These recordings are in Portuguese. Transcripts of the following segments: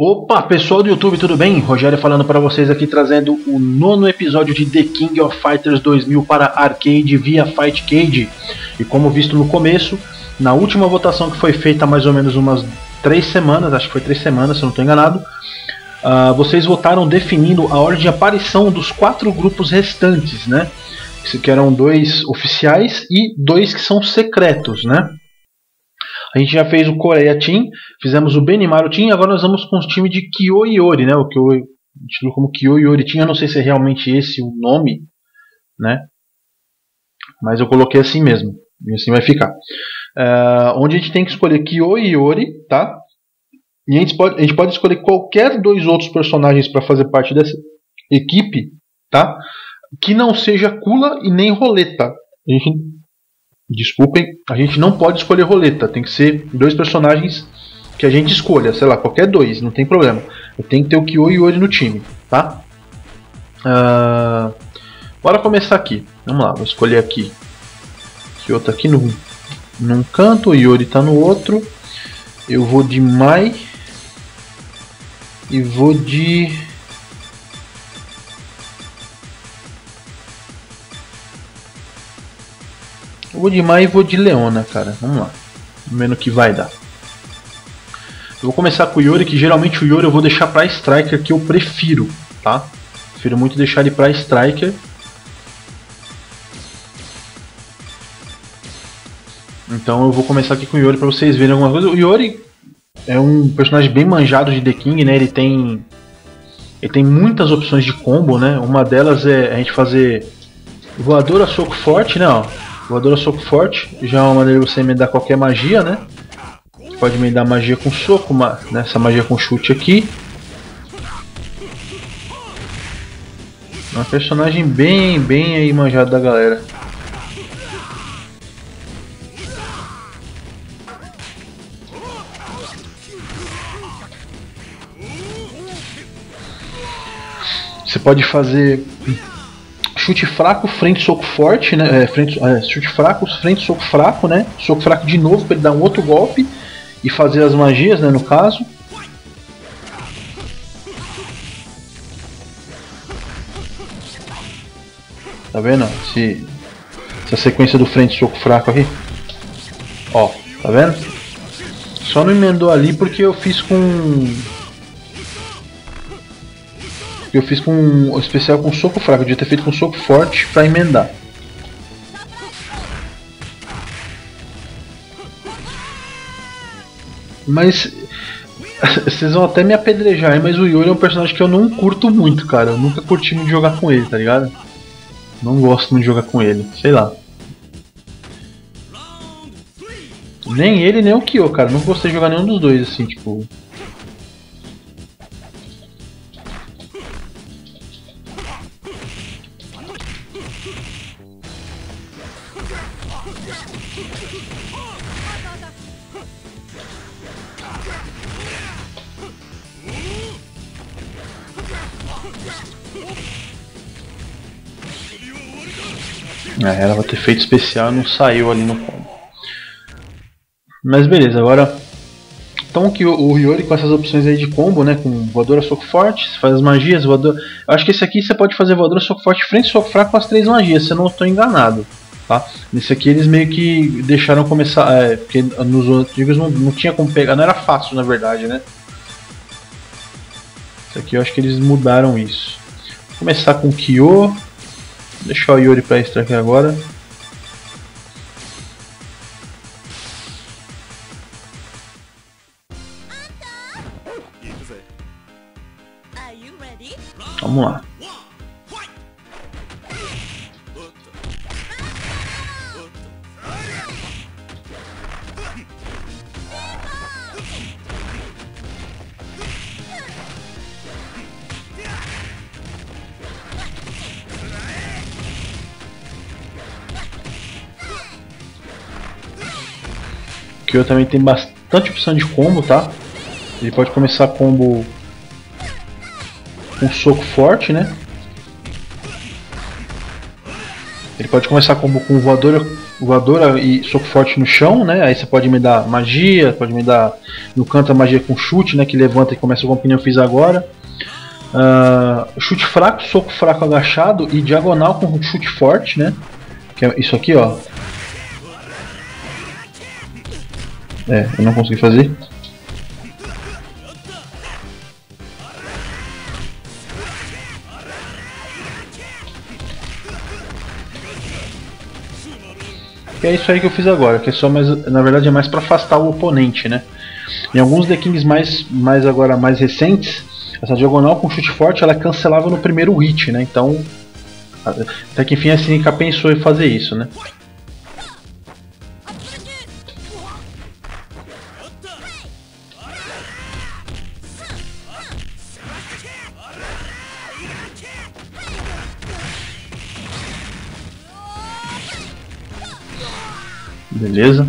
Opa, pessoal do YouTube, tudo bem? Rogério falando para vocês aqui, trazendo o 9º episódio de The King of Fighters 2000 para arcade via Fightcade. E como visto no começo, na última votação que foi feita há mais ou menos umas 3 semanas, acho que foi 3 semanas se eu não estou enganado, vocês votaram definindo a ordem de aparição dos 4 grupos restantes, né? Que eram 2 oficiais e 2 que são secretos, né? A gente já fez o Coreia Team, fizemos o Benimaru Team, e agora nós vamos com o time de Kyo Iori, né? O que eu intitulo como Kyo Iori Team, eu não sei se é realmente esse o nome, né? Mas eu coloquei assim mesmo, e assim vai ficar. Onde a gente tem que escolher Kyo Iori, tá? E a gente pode escolher qualquer 2 outros personagens para fazer parte dessa equipe, tá? Que não seja Kula e nem Roleta. Desculpem, a gente não pode escolher roleta, tem que ser 2 personagens que a gente escolha, sei lá, qualquer 2, não tem problema. Eu tenho que ter o Kyo Iori no time, tá? Bora começar aqui, vamos lá, vou escolher aqui. Kyo tá aqui num canto, o Iori tá no outro. Eu vou de Mai e vou de... Eu vou de Mai e vou de Leona, cara. Vamos lá. Vamos ver no que vai dar. Eu vou começar com o Iori, que geralmente o Iori eu vou deixar pra Striker, que eu prefiro, tá? Prefiro muito deixar ele pra Striker. Então eu vou começar aqui com o Iori pra vocês verem alguma coisa. O Iori é um personagem bem manjado de The King, né? Ele tem muitas opções de combo, né? Uma delas é a gente fazer voadora, soco forte, né? Ó. Voadora, soco forte, já é uma maneira de você emendar qualquer magia, né? Você pode emendar magia com soco, essa magia com chute aqui. É uma personagem bem aí manjada da galera. Você pode fazer chute fraco, frente, soco forte, né? Chute fraco, frente, soco fraco, né? Soco fraco de novo para ele dar um outro golpe e fazer as magias, né? No caso. Tá vendo? Essa sequência do frente, soco fraco aqui. Ó, tá vendo? Só não emendou ali porque eu fiz com um especial com soco fraco, eu devia ter feito com soco forte para emendar. Mas vocês vão até me apedrejar, mas o Iori é um personagem que eu não curto muito, cara. Eu nunca curti muito jogar com ele, tá ligado? Não gosto muito de jogar com ele, sei lá. Nem ele, nem o Kyo, cara. Não gostei de jogar nenhum dos dois, assim, tipo... Ela vai ter feito especial e não saiu ali no combo. Mas beleza, agora... Então que o Iori com essas opções aí de combo, né? Com voadora, soco forte, você faz as magias, voadora... Eu acho que esse aqui você pode fazer voadora, soco forte, frente, soco fraco com as 3 magias, se eu não estou enganado. Tá? Nesse aqui eles meio que deixaram começar... porque nos antigos não tinha como pegar, não era fácil na verdade, né? Esse aqui eu acho que eles mudaram isso. Vou começar com o Kyo. Vou deixar o Iori para extra aqui agora. Vamos lá. O Kyo também tem bastante opção de combo, tá? Ele pode começar combo com soco forte, né? Ele pode começar combo com voadora, voadora e soco forte no chão, né? Aí você pode me dar magia, pode me dar no canto a magia com chute, né? Que levanta e começa como eu fiz agora. Chute fraco, soco fraco agachado e diagonal com chute forte, né? Que é isso aqui, ó. Eu não consegui fazer. Que é isso aí que eu fiz agora, que é só mais, na verdade é mais para afastar o oponente, né? Em alguns The Kings mais recentes, essa diagonal com chute forte ela é cancelável no primeiro hit, né? Então, até que enfim a SNK pensou em fazer isso, né? Beleza.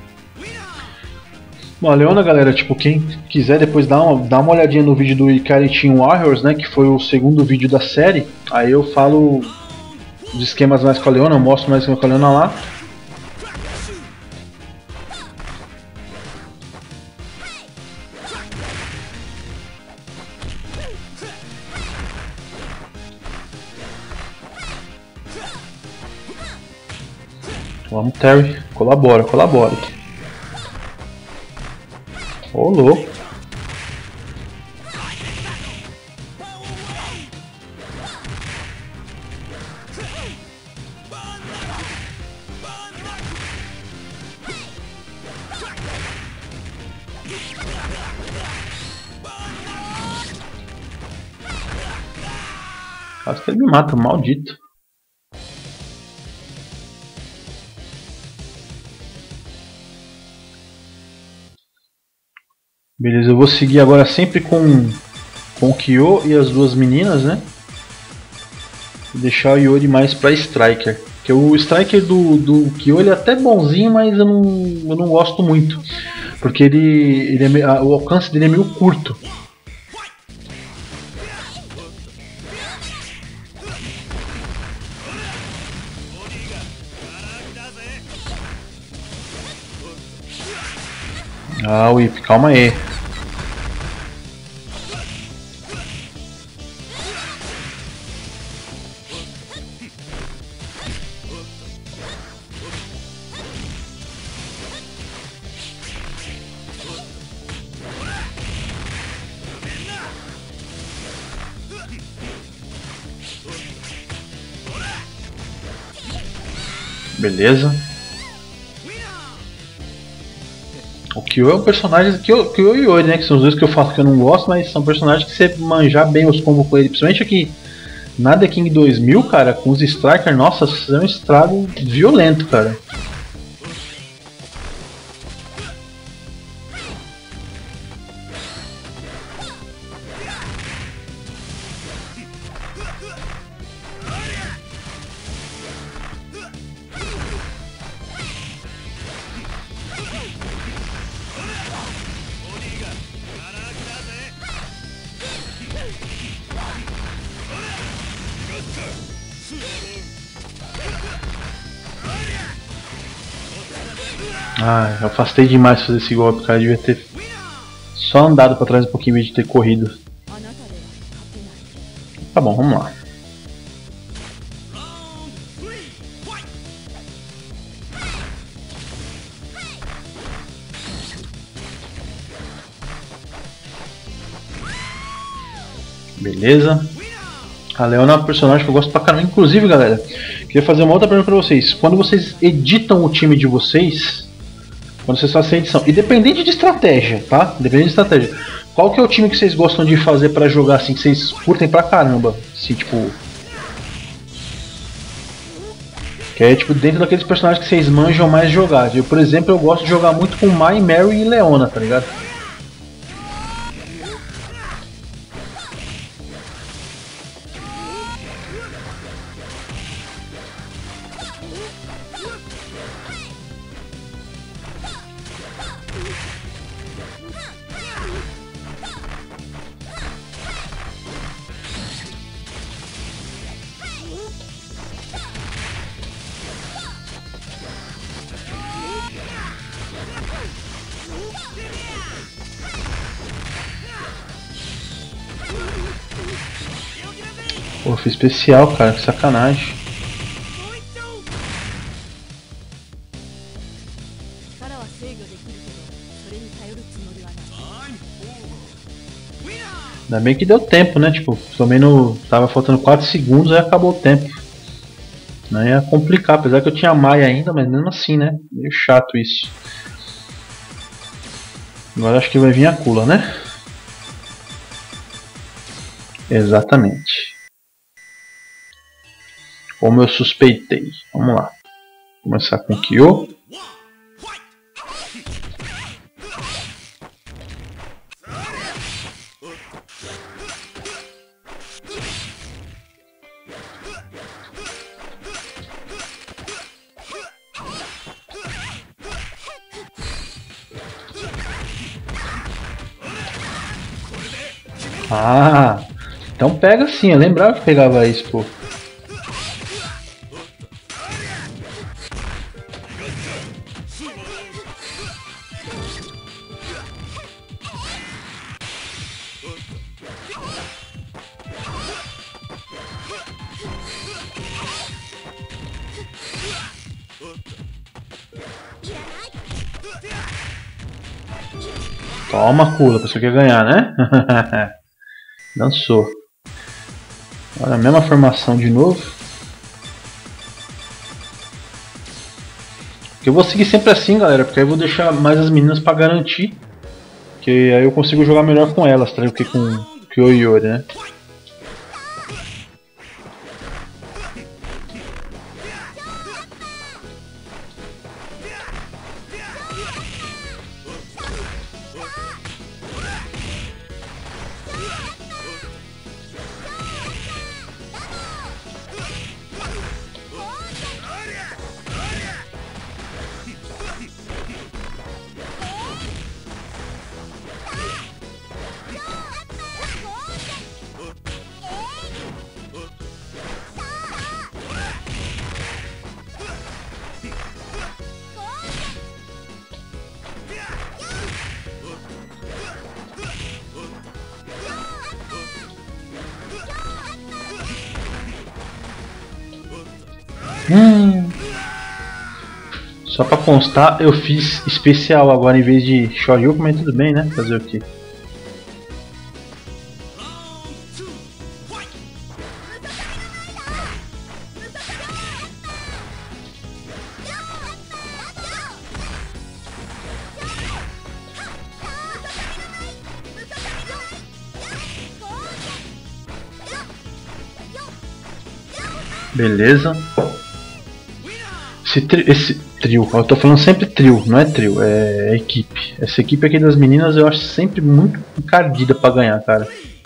Bom, a Leona, galera, tipo, quem quiser depois dá uma olhadinha no vídeo do Ikari Team Warriors, né, que foi o segundo vídeo da série. Aí eu falo os esquemas mais com a Leona, eu mostro mais com a Leona lá. Vamos, Terry, colabora. Ô, louco. Quase que ele me mata, maldito. Beleza, eu vou seguir agora sempre com o Kyo e as duas meninas, né? E deixar o Yori mais pra Striker. Porque o Striker do Kyo ele é até bonzinho, mas eu não gosto muito. Porque o alcance dele é meio curto. Ah, Whip, calma aí. Beleza. O Kyo é um personagem Kyo e Yori, né? Que são os dois que eu falo que eu não gosto, mas são personagens que você manjar bem os combos com ele. Principalmente aqui na The King 2000, cara, com os Striker, nossa, é um estrago violento, cara. Ah, eu afastei demais fazer esse golpe, cara. Eu devia ter só andado pra trás um pouquinho em vez de ter corrido. Tá bom, vamos lá. Beleza. A Leona é uma personagem que eu gosto pra caramba. Inclusive, galera, queria fazer uma outra pergunta pra vocês. Quando vocês editam o time de vocês, quando vocês fazem a edição, independente de estratégia, tá? Independente de estratégia, qual que é o time que vocês gostam de fazer pra jogar assim, que vocês curtem pra caramba? Assim, tipo... Que é tipo dentro daqueles personagens que vocês manjam mais jogar. Eu, por exemplo, eu gosto de jogar muito com Mai, Mary e Leona, tá ligado? Pô, fiz especial, cara, que sacanagem. Ainda bem que deu tempo, né? Tipo, também no. Tava faltando 4 segundos e acabou o tempo. Não ia complicar, apesar que eu tinha Maia ainda, mas mesmo assim, né? Meio chato isso. Agora acho que vai vir a Kula, né? Exatamente. Como eu suspeitei. Vamos lá. Começar com o Kyo. Ah, então pega sim, eu lembrava que pegava isso, pô. Toma, Kula, você quer ganhar, né? Dançou. Olha a mesma formação de novo. Eu vou seguir sempre assim, galera, porque aí eu vou deixar mais as meninas pra garantir. Que aí eu consigo jogar melhor com elas, tá? Do que com o Kyo e Yori, né? Só pra constar, eu fiz especial agora em vez de Shoryuken, mas tudo bem, né? Fazer o quê? Beleza. Esse trio, eu tô falando sempre trio, não é trio, é equipe. Essa equipe aqui das meninas eu acho sempre muito encardida pra ganhar, cara.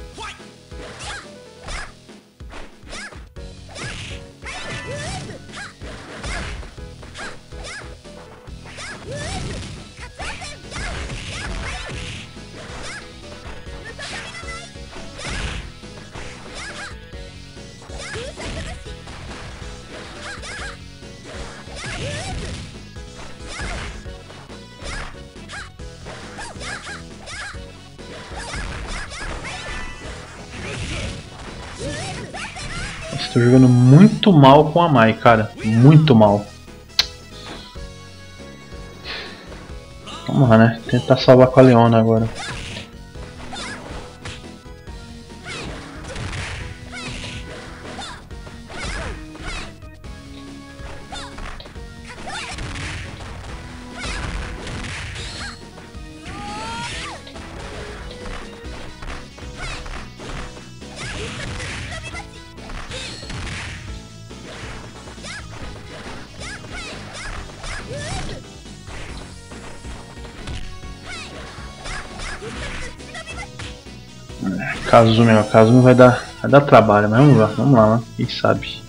Estou jogando muito mal com a Mai, cara. Muito mal. Vamos lá, né? Tentar salvar com a Leona agora. Kazumi vai dar trabalho, mas vamos lá, né? Quem sabe.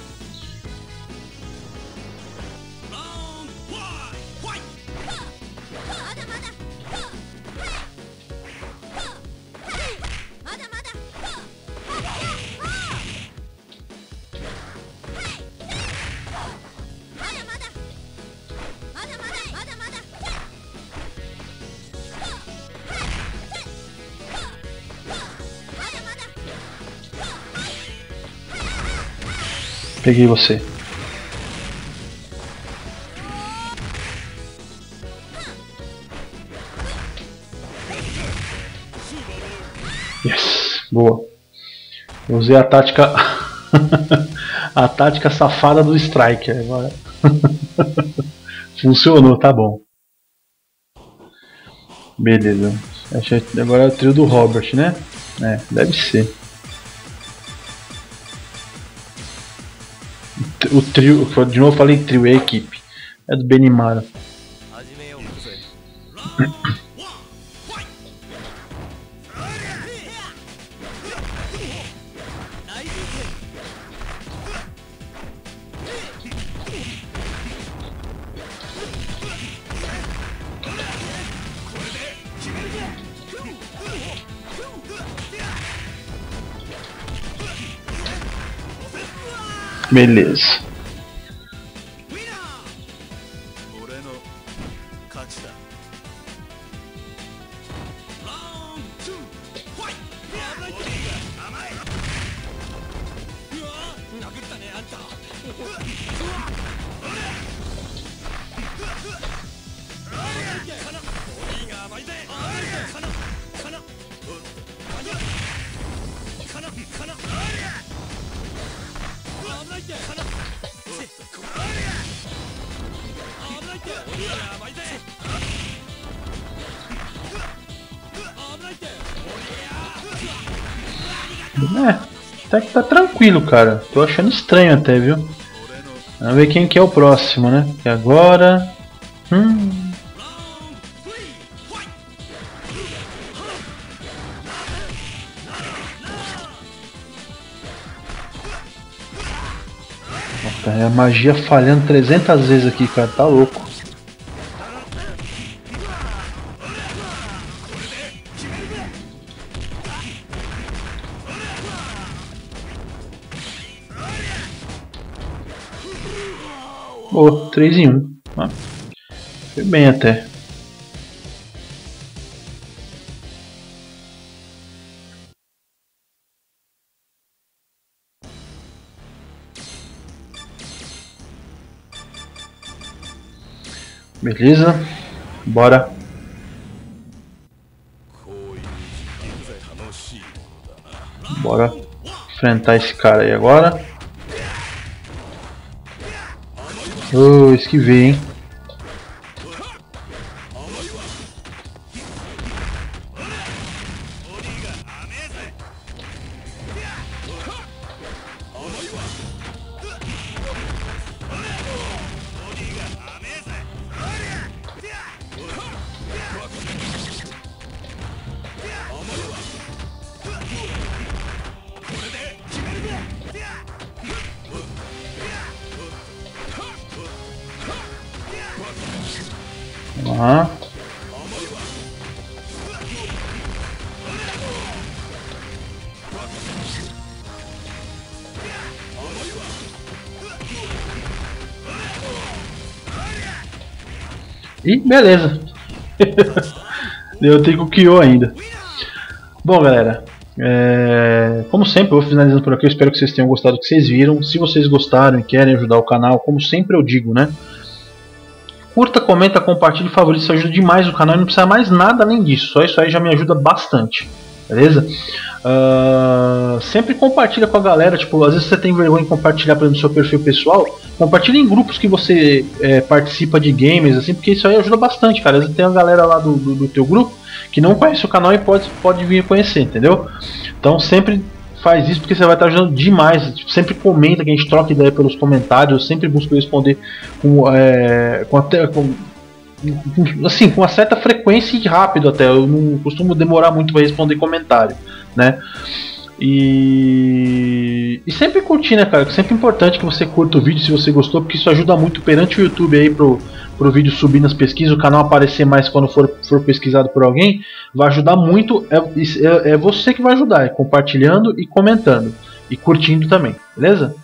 Peguei você. Yes, boa. Eu usei a tática a tática safada do Striker agora. Funcionou, tá bom. Beleza. Agora é o trio do Robert, né? É, deve ser. O trio, de novo eu falei trio, é a equipe. É do Benimaru. Beleza. Até que tá tranquilo, cara. Tô achando estranho até, viu? Vamos ver quem que é o próximo, né? Que agora... Nossa, é a magia falhando 300 vezes aqui, cara. Tá louco. Oh, 3 em 1. Ah, foi bem até. Beleza, bora. Bora enfrentar esse cara aí agora. Oh, esquivei, hein. Aham. E beleza. Deu tempo que eu ainda. Bom, galera, como sempre eu vou finalizando por aqui. Eu espero que vocês tenham gostado do que vocês viram. Se vocês gostaram e querem ajudar o canal, como sempre eu digo, né? Curta, comenta, compartilhe, favorite, isso ajuda demais o canal e não precisa mais nada além disso. Só isso aí já me ajuda bastante, beleza? Sempre compartilha com a galera, tipo, às vezes você tem vergonha de compartilhar no seu perfil pessoal, compartilha em grupos que você participa de games, assim, porque isso aí ajuda bastante, cara. Às vezes tem uma galera lá do teu grupo que não conhece o canal e pode vir conhecer, entendeu? Então sempre faz isso porque você vai estar ajudando demais. Tipo, sempre comenta, que a gente troca ideia pelos comentários. Eu sempre busco responder com uma certa frequência e rápido até. Eu não costumo demorar muito para responder comentário, né? E sempre curtir, né, cara? Sempre importante que você curta o vídeo se você gostou, porque isso ajuda muito perante o YouTube aí pro vídeo subir nas pesquisas, o canal aparecer mais quando for pesquisado por alguém. Vai ajudar muito, é você que vai ajudar, compartilhando e comentando e curtindo também, beleza?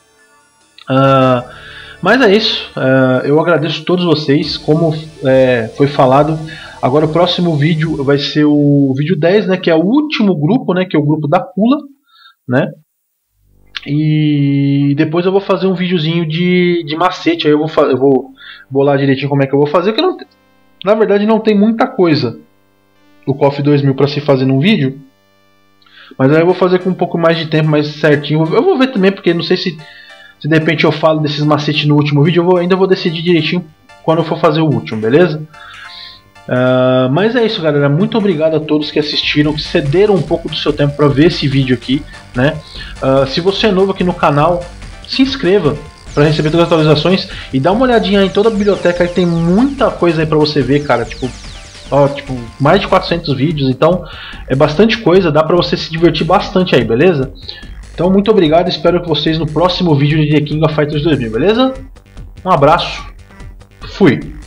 Mas é isso, eu agradeço a todos vocês, como foi falado. Agora o próximo vídeo vai ser o vídeo 10, né, que é o último grupo, né, que é o grupo da Pula, né? E depois eu vou fazer um videozinho de macete. Aí eu vou bolar direitinho como é que eu vou fazer. Porque na verdade não tem muita coisa do KOF 2000 para se fazer num vídeo. Mas aí eu vou fazer com um pouco mais de tempo, mais certinho. Eu vou ver também, porque não sei se de repente eu falo desses macetes no último vídeo. Ainda vou decidir direitinho quando eu for fazer o último, beleza? Mas é isso, galera. Muito obrigado a todos que assistiram, que cederam um pouco do seu tempo para ver esse vídeo aqui, né? Se você é novo aqui no canal, se inscreva para receber todas as atualizações e dá uma olhadinha em toda a biblioteca, que tem muita coisa aí para você ver, cara. Tipo, mais de 400 vídeos, então é bastante coisa, dá para você se divertir bastante aí, beleza? Então muito obrigado, espero que vocês no próximo vídeo de The King of Fighters 2000, beleza? Um abraço, fui!